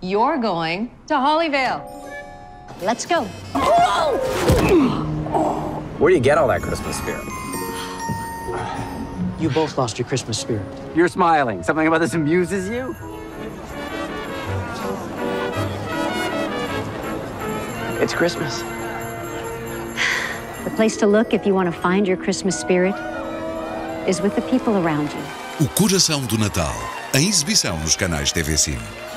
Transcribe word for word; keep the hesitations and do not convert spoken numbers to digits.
You're going to Hollyvale. Let's go. Where do you get all that Christmas spirit? You both lost your Christmas spirit. You're smiling. Something about this amuses you? It's Christmas. The place to look if you want to find your Christmas spirit is with the people around you. O Coração do Natal, em exibição nos canais T V Cine.